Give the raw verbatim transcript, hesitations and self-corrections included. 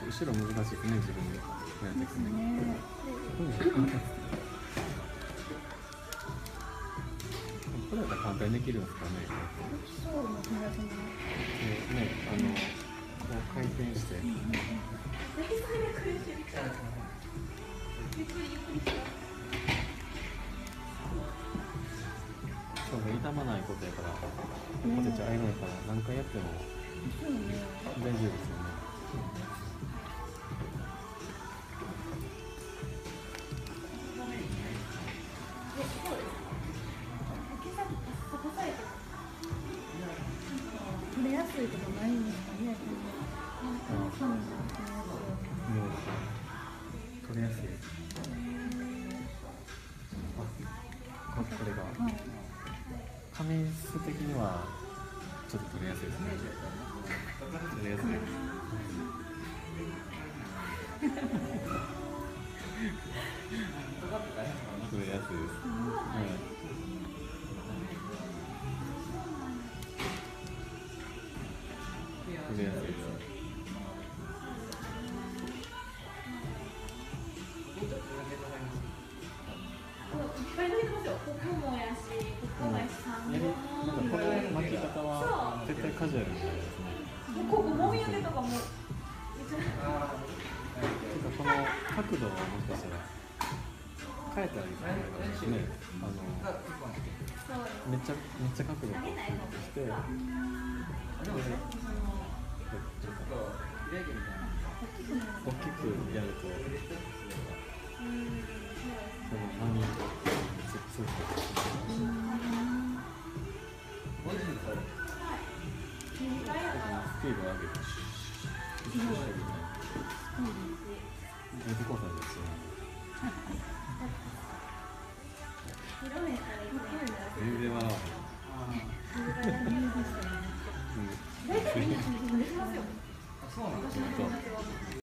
後ろ難しいですね、自分でやっていくね。これだったら簡単にできるんですかね。 そうな気がします。 ね、あの、こう回転して。そうね、傷まないことやから、ポテチ合いないから何回やっても大丈夫ですよね。 取れやすいとかないんですかね。 取れやすい。あ、これが。紙質的にはちょっと取れやすいですね。取れやすい。取れやすいです。はい。取れやすいです。 ここもやし、ここが三やり、なんかこの巻き方は絶対カジュアルになりますね。 ここもみあげとかも。 てかこの角度をもしかしたら変えたらいいですね。あのめっちゃめっちゃ角度をして、で、大きくやると、その波そうそう。スピードを上げて、一緒にしてみたいな。出てこないですよね。全然笑わない。